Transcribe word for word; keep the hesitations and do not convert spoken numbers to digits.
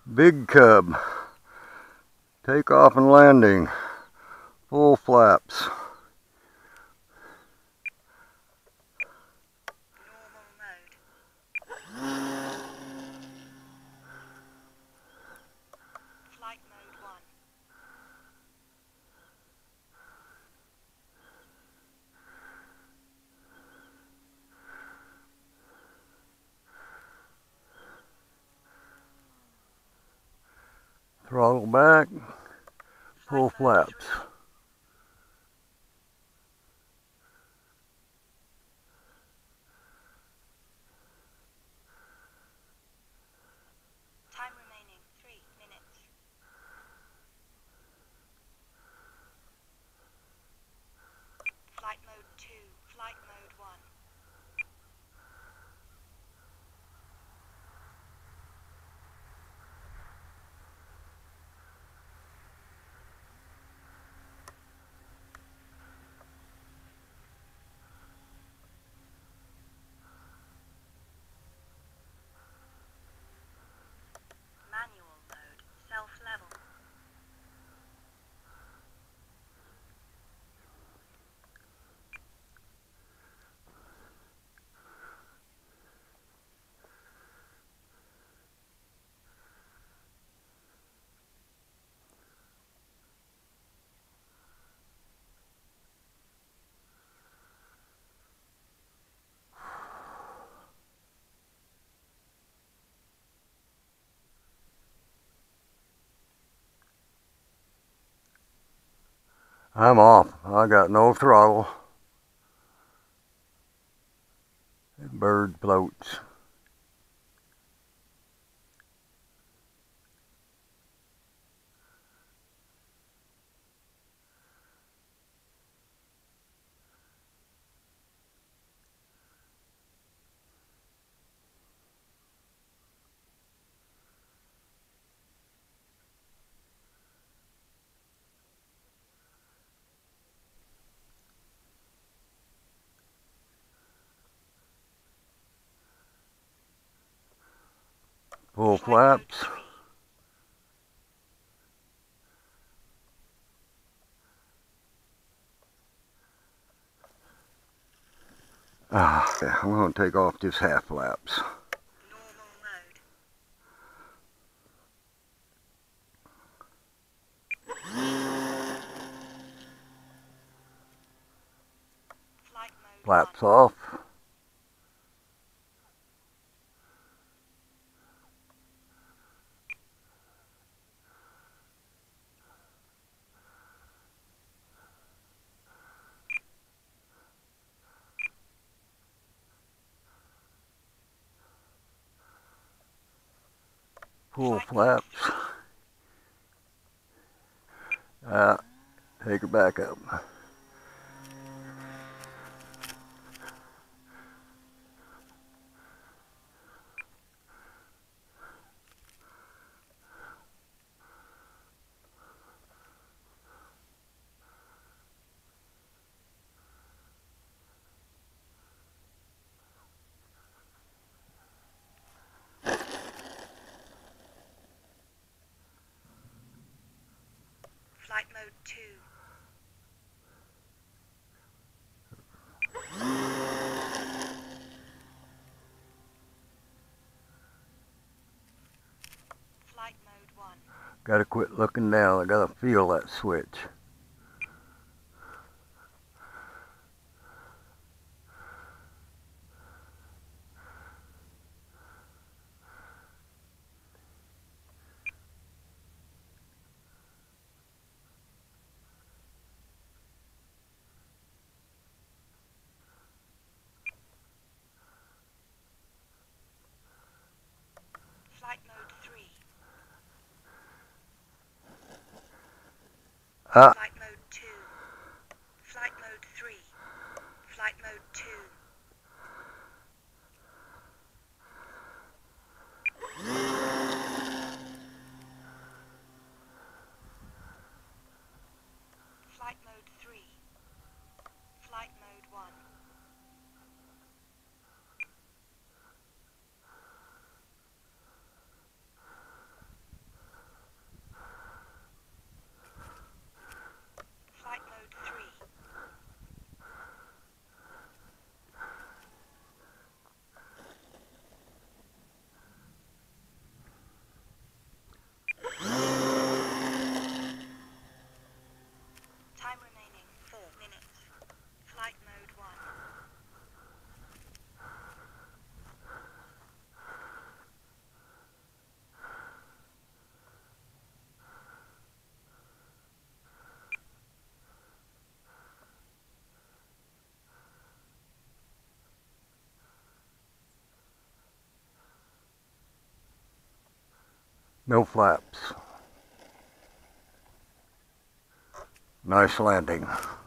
Big Cub, takeoff and landing, full flaps. Normal mode. Flight mode one. Throttle back, full Flight mode flaps. three. Time remaining three minutes. Flight mode two, flight mode one. Manual mode, self-level. I'm off. I got no throttle. Bird floats. Full Flight mode flaps. three. Ah, yeah, I'm going to take off just half flaps. Normal mode. Flight mode Flaps one. off. Full Flight mode flaps. three. Ah, take her back up. Flight mode two. Flight mode one. Gotta quit looking down. I gotta feel that switch. Flight mode three. Ah, Flight mode two. Flight mode three. Flight mode two. Flight mode three. Flight mode one. No flaps. Nice landing.